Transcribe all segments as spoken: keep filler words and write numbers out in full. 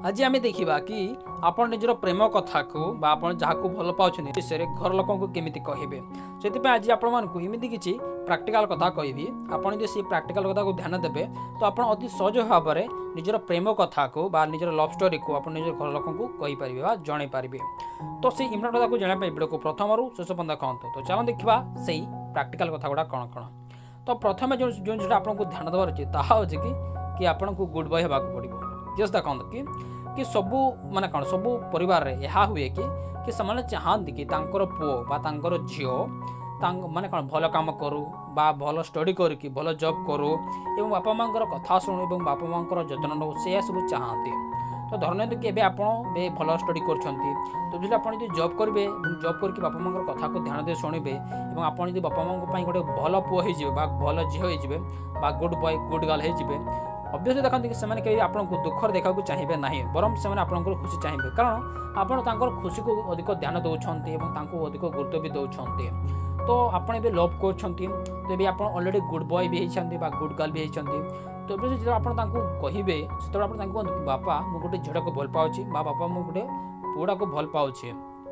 आज आम देखा कि आप निजर प्रेम कथा को जहाँ को भल पाँच विषय घर लोक केमी कहे से आज आपमती किसी प्राक्टिकल कथा कहि आपड़ से प्राक्टिकल कथा को ध्यान देवे तो आप अति सहज भाव में निजर प्रेम कथा को निजर लव स्टोरी को आप निजर घर लोक कहींपर जन पारे तो से इम्पोर्टेंट कथा को जानापी वीडियो को प्रथम शेष पर्यंत देखते तो चलो देखा से प्राक्टिकल कथा गुड़ा कौन कौन तो प्रथम जो जो आपको ध्यान देवार अच्छे ताहा कि कि आपको गुड बॉय होगा पड़ो जस्ट देखते कि कि सबू माने कौन सबू परिवार रे यह हुए कि कि से चाहती कि तांकर पुओ बा तांकर झीओ माने कौन भल काम करू बा भल स्टडी करी भल जॉब करू एवं बापा माँ कथा शुणु और बापा माँ जत्न नौ से सब चाहती तो धरने कि आप भल स्टडी कर तो आप जॉब करेंगे जॉब करके बापा माँ कथा को ध्यान दे शुणे और आप बापा माँ गोटे भल पुओ हो भल झील हो गुड बॉय गुड गर्ल हो अभ्यस देखते कि से कहीं आपको दुख देखा चाहिए ना बरम से आपंकर खुशी चाहिए कारण आप खुशी को अधिक ध्यान दौरान अधिक गुरुत्व भी दौरान तो आपड़ भी लव कर तो ये आप अलरेडी गुड बॉय भी होती गुड गर्ल भी होती तो जो आप कहे से कहते बापा मुझे गोटे झील को भल पाँच बापा मुझे गोटे पुड़ा को भल पाँच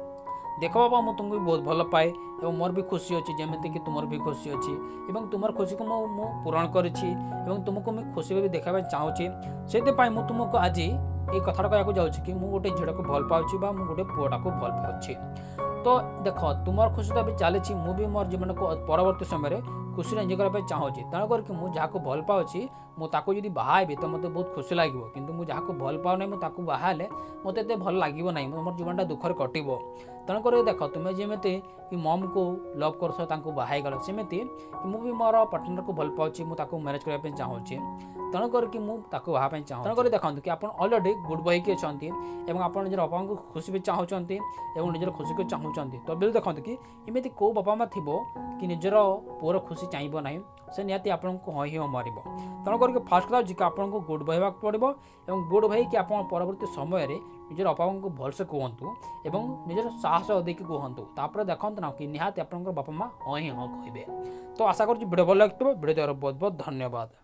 देख बाबा मुझे तुमको भी बहुत भल पाए और मोर भी खुशी अच्छी जमी कि तुम भी खुशी अच्छी और तुम खुशी को मु पूरण कर तुमको मुझे खुशी भी देखा चाहूँगी से तुमको आज ये कथा कहूँ जाऊँ कि मुझे गोटे झील को भल पाँच मुझे गोटे पुआटा को भल पाँच तो देख तुम खुशी तो अभी चली मुझे मोर जीवन को परवर्त समय खुशी एंजय करने चाहूँगी तेणुक मुझे जहाँ को भल पाँच मुझे बाहबी तो मतलब बहुत खुशी लगे कि मुझे जहाँ को भल पाऊना मुझे बाहले मत एत भल लगे ना मोर जीवन दुखर कटो तेणुक देख तुम्हें जमी कि मम को लव कर बाहर सेमती मुझे मोर पार्टनर को भल पाँच मुझे मैरेज करने चाहूँगी तेणुक मुझे बाहर चाहूँ तेणुक देखते कि आप अलरेडी गुड बॉय कि अच्छा आप निजर बापा को खुशी भी चाहूँगी और निजर खुशी को चाहूँगी तो बिल देखते कि इमती कौ बापा माँ थी कि निजर पुअर खुशी चाहिए ना से निहाती आपको हाँ ही मार तेणुक फास्ट कथा कि आपको गुड बॉय होगा पड़ो और गुड बॉय कि आप परवर्त समय निजर बापा को भलसे कहतु और निजर साहस देखिए कहतु तापर देखते ना कि निहाती आप बापा माँ हाँ ही हाँ कहे तो आशा करूँ वीडियो भल लगे वीडियो देवर बहुत बहुत धन्यवाद।